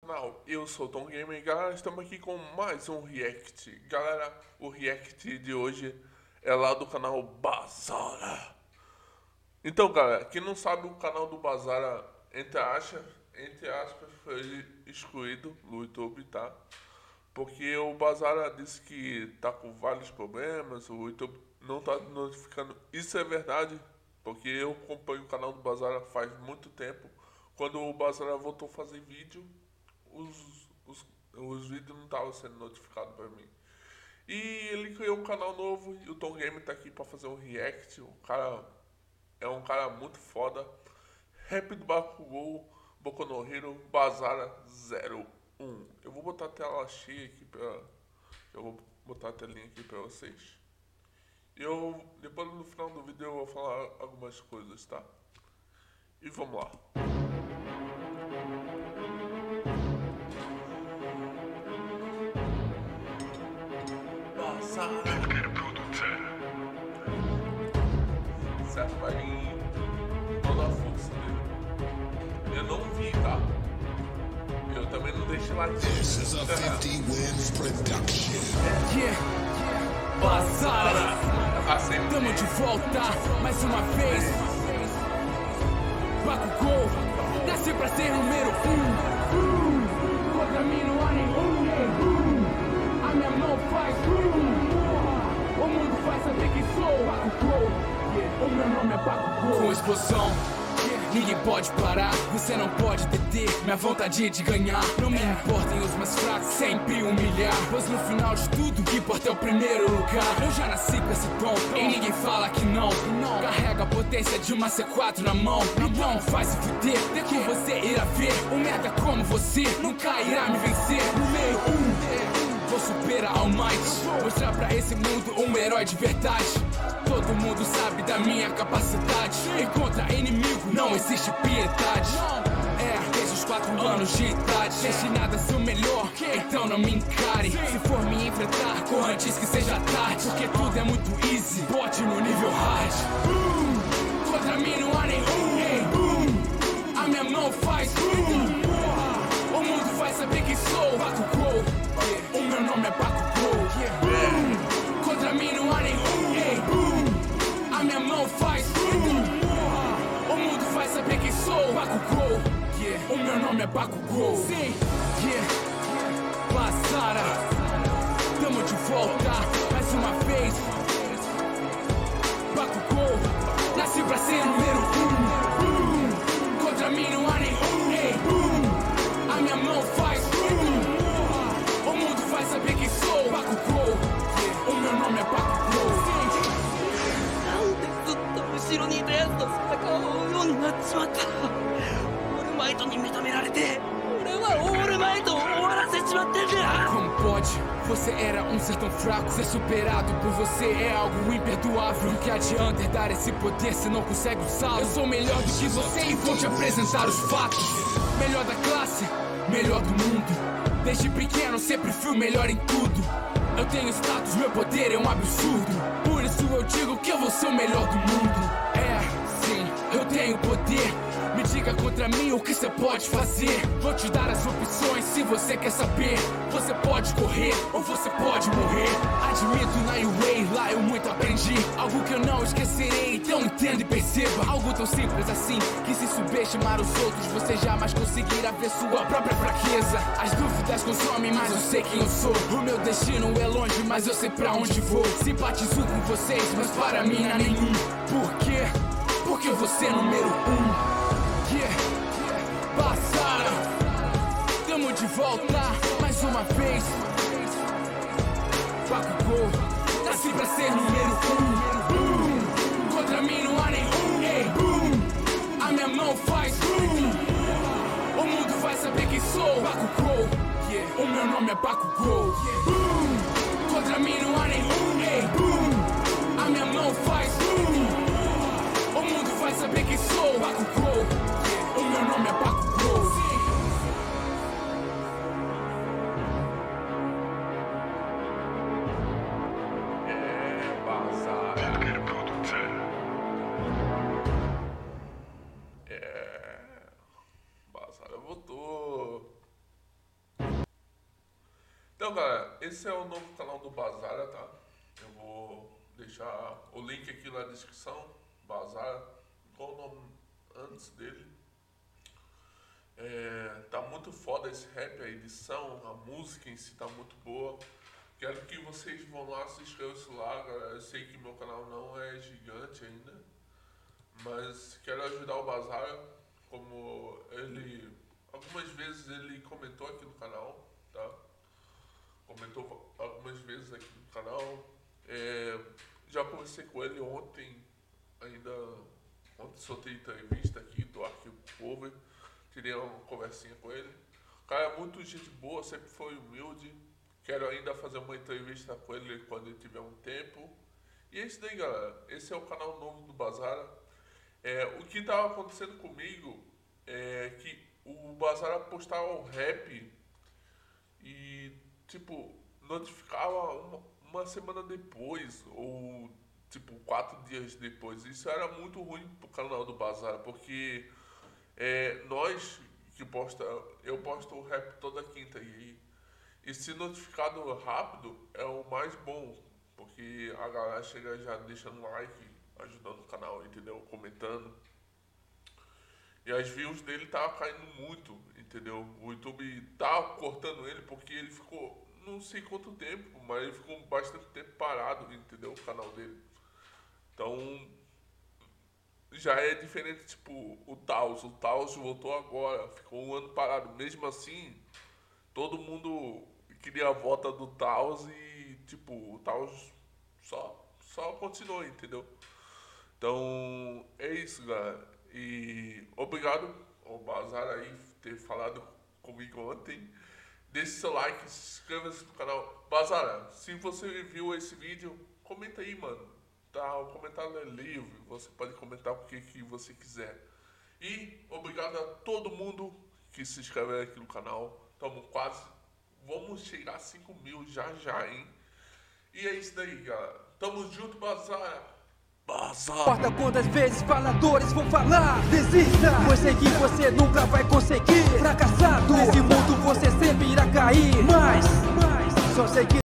Canal, eu sou o Tom Gamer, galera, estamos aqui com mais um React. Galera, o React de hoje é lá do canal Bazara. Então, galera, quem não sabe, o canal do Bazara, entre aspas, foi excluído do YouTube, tá? Porque o Bazara disse que tá com vários problemas, o YouTube não tá notificando. Isso é verdade, porque eu acompanho o canal do Bazara faz muito tempo. Quando o Bazara voltou a fazer vídeo, os vídeos não estavam sendo notificados pra mim. E ele criou um canal novo e o Tom Game tá aqui pra fazer um react. O cara é um cara muito foda. Rap do Bakugou, Boku no Hero, Bazara 01. Eu vou botar a tela cheia aqui pra. Eu vou botar a telinha aqui pra vocês. E depois no final do vídeo eu vou falar algumas coisas, tá? E vamos lá. Certo, vai vir toda a força dele. Eu não vi, tá? Eu também não deixei lá This is a 50 Wins production. Yeah, Bazara, tamo de volta mais uma vez. Bakugou, nasci pra ser número 1. Contra mim não há nenhum. A minha mão faz o mundo vai saber quem sou. Bakugou, o meu nome é Bakugou. Com explosão, ninguém pode parar, você não pode deter minha vontade de ganhar. Não me importem os mais fracos, sempre humilhar, pois no final de tudo, o que importa é o primeiro lugar. Eu já nasci com esse tom, e ninguém fala que não. Carrega a potência de uma C4 na mão. Então vai se fuder, que você irá ver. Um merda como você nunca irá me vencer. Número 1, vou superar All Might, mostrar pra esse mundo um herói de verdade. Todo mundo sabe da minha capacidade. E contra inimigo não existe piedade. Desde os 4 anos de idade, destinado a ser o melhor, então não me encare. Se for me enfrentar, corra antes que seja tarde, porque tudo é muito easy, bote no nível hard. Contra mim não há nenhum. A minha mão faz o mundo vai saber quem sou. Bakugou, o meu nome é Bakugou. Contra mim não há nenhum. A minha mão faz o mundo vai saber quem sou. Bakugou, o meu nome é Bakugou. Sim, Bazara, tamo de volta mais uma vez. Bakugou, nasci pra ser número 1. Contra mim não há nenhum. A minha mão faz o mundo vai saber quem sou. Bakugou, o meu nome é Bakugou. なんでずっと後ろにいたやつと戦うようになっちまったオールマイトに認められて俺はオールマイトを終わらせちまってんだ Como pode? Você era um ser tão fraco. Ser superado por você é algo imperdoável. O que adianta herdar esse poder se não consegue usá-lo? Eu sou melhor do que você e vou te apresentar os fatos. Melhor da classe, melhor do mundo. Desde pequeno sempre fui o melhor em tudo. Eu tenho status, meu poder é um absurdo. Por isso eu digo que eu vou ser o melhor do mundo. Sim, eu tenho poder. Me diga contra mim o que você pode fazer. Vou te dar as opções se você quer saber. Você pode correr ou você pode morrer. Admito na UA, lá eu muito aprendi. Algo que eu não esquecerei, então entenda e perceba. Algo tão simples assim, que se subestimar os outros você jamais conseguirá ver sua própria fraqueza. As dúvidas consomem, mas eu sei quem eu sou. O meu destino é longe, mas eu sei pra onde vou. Simpatizo com vocês, mas para mim não há nenhum. Por quê? Porque você é número 1. Bazara, tamo de volta mais uma vez. Bakugou, nasci pra ser número 1. Contra mim não há nenhum. A minha mão faz o mundo vai saber quem sou. Bakugou, o meu nome é Bakugou. Contra mim não há nenhum. A minha mão faz o mundo vai saber quem sou. Bakugou, o meu nome é Bakugou. Bazara voltou. Então, galera, esse é o novo canal do Bazara, tá? Eu vou deixar o link aqui na descrição. Bazara, qual o nome antes dele? Tá muito foda esse rap, a edição, a música em si tá muito boa. Quero que vocês vão lá, se inscrevam lá, galera. Eu sei que meu canal não é gigante ainda, mas quero ajudar o Bazara, como ele... Algumas vezes ele comentou aqui no canal, tá? Comentou algumas vezes aqui no canal. Já conversei com ele ontem, ontem soltei entrevista aqui do Arquivo Cover. Tirei uma conversinha com ele. O cara é muito gente boa, sempre foi humilde. Quero ainda fazer uma entrevista com ele quando ele tiver um tempo. E é isso daí, galera. Esse é o canal novo do Bazara. O que estava acontecendo comigo é que o Bazara postava o rap e, tipo, notificava uma semana depois, ou, tipo, 4 dias depois. Isso era muito ruim pro canal do Bazara, porque nós que eu posto o rap toda quinta e se notificado rápido é o mais bom, porque a galera chega já deixando like, ajudando o canal, entendeu? Comentando. E as views dele tava caindo muito, entendeu? O YouTube tá cortando ele porque ele ficou, não sei quanto tempo, mas ele ficou bastante tempo parado, entendeu? O canal dele. Então, já é diferente, tipo, o Taos voltou agora, ficou um ano parado. Mesmo assim, todo mundo queria a volta do Taos e, tipo, o Taos só continuou, entendeu? Então, é isso, galera. E obrigado ao Bazara aí ter falado comigo ontem. Deixe seu like, se inscreva-se no canal. Bazara, se você viu esse vídeo, comenta aí, mano. Tá, o comentário é livre, você pode comentar o que você quiser. E obrigado a todo mundo que se inscreve aqui no canal. Vamos chegar a 5 mil já, hein? E é isso daí, galera. Tamo junto, Bazara. Importa quantas vezes faladores vão falar. Desista, pois sei que você nunca vai conseguir. Fracassado, nesse mundo você sempre irá cair. Mas, só sei que